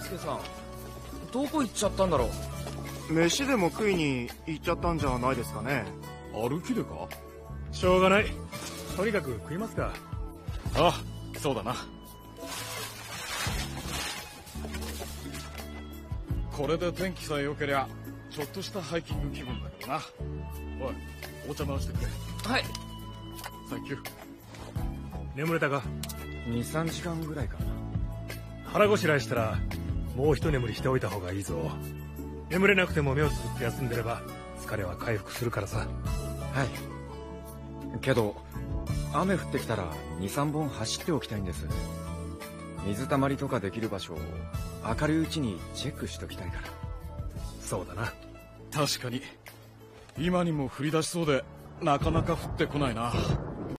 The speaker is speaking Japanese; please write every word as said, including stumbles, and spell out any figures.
介さん、どこ行っちゃったんだろう。飯でも食いに行っちゃったんじゃないですかね。 歩きでか？ しょうがない。とにかく食いますか。 ああ、そうだな。これで天気さえ良けりゃちょっとしたハイキング気分だけどな。おい、お茶回してくれ。 はい。 サンキュー。 眠れたか？ にさんじかんぐらいかな。 腹ごしらえしたらもう一眠りしておいた方がいいぞ。眠れなくても目をつぶって休んでれば疲れは回復するからさ。 はい。けど雨降ってきたらにさんぼん走っておきたいんです。水たまりとかできる場所を明るいうちにチェックしときたいから。 そうだな。 確かに今にも降り出しそうでなかなか降ってこないな。